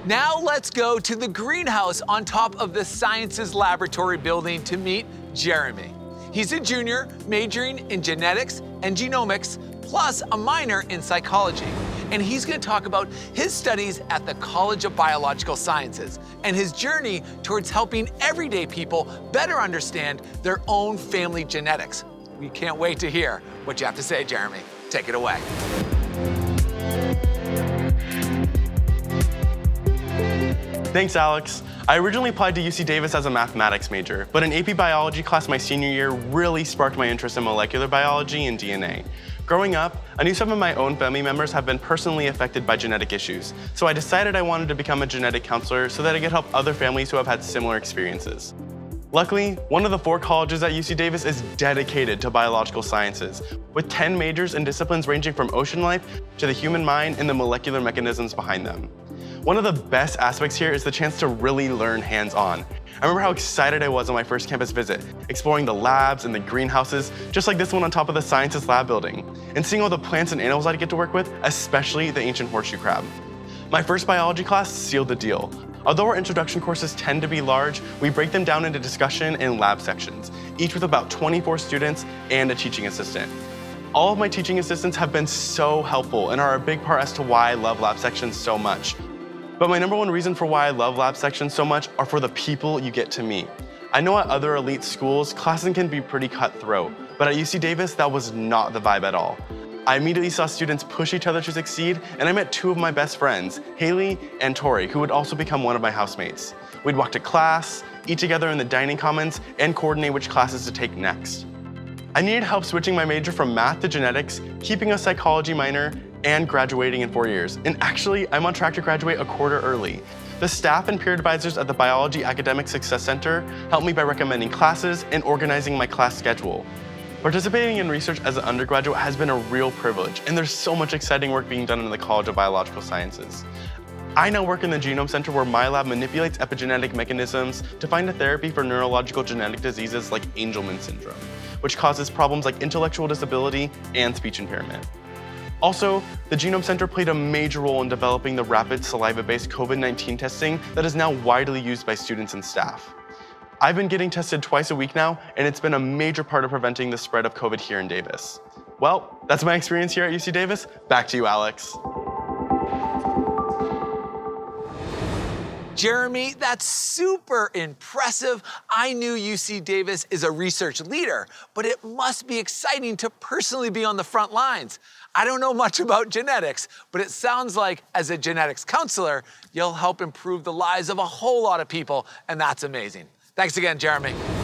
Now let's go to the greenhouse on top of the Sciences Laboratory building to meet Jeremy. He's a junior majoring in genetics and genomics, plus a minor in psychology. And he's going to talk about his studies at the College of Biological Sciences and his journey towards helping everyday people better understand their own family genetics. We can't wait to hear what you have to say, Jeremy. Take it away. Thanks, Alex. I originally applied to UC Davis as a mathematics major, but an AP biology class my senior year really sparked my interest in molecular biology and DNA. Growing up, I knew some of my own family members have been personally affected by genetic issues, so I decided I wanted to become a genetic counselor so that I could help other families who have had similar experiences. Luckily, one of the 4 colleges at UC Davis is dedicated to biological sciences, with 10 majors in disciplines ranging from ocean life to the human mind and the molecular mechanisms behind them. One of the best aspects here is the chance to really learn hands-on. I remember how excited I was on my first campus visit, exploring the labs and the greenhouses, just like this one on top of the Sciences Lab building, and seeing all the plants and animals I'd get to work with, especially the ancient horseshoe crab. My first biology class sealed the deal. Although our introduction courses tend to be large, we break them down into discussion and lab sections, each with about 24 students and a teaching assistant. All of my teaching assistants have been so helpful and are a big part as to why I love lab sections so much. But my number one reason for why I love lab sections so much are for the people you get to meet. I know at other elite schools, classes can be pretty cutthroat, but at UC Davis, that was not the vibe at all. I immediately saw students push each other to succeed, and I met 2 of my best friends, Haley and Tori, who would also become one of my housemates. We'd walk to class, eat together in the dining commons, and coordinate which classes to take next. I needed help switching my major from math to genetics, keeping a psychology minor, and graduating in 4 years. And actually, I'm on track to graduate a quarter early. The staff and peer advisors at the Biology Academic Success Center helped me by recommending classes and organizing my class schedule. Participating in research as an undergraduate has been a real privilege, and there's so much exciting work being done in the College of Biological Sciences. I now work in the Genome Center where my lab manipulates epigenetic mechanisms to find a therapy for neurological genetic diseases like Angelman syndrome, which causes problems like intellectual disability and speech impairment. Also, the Genome Center played a major role in developing the rapid saliva-based COVID-19 testing that is now widely used by students and staff. I've been getting tested twice a week now, and it's been a major part of preventing the spread of COVID here in Davis. Well, that's my experience here at UC Davis. Back to you, Alex. Jeremy, that's super impressive. I knew UC Davis is a research leader, but it must be exciting to personally be on the front lines. I don't know much about genetics, but it sounds like as a genetics counselor, you'll help improve the lives of a whole lot of people, and that's amazing. Thanks again, Jeremy.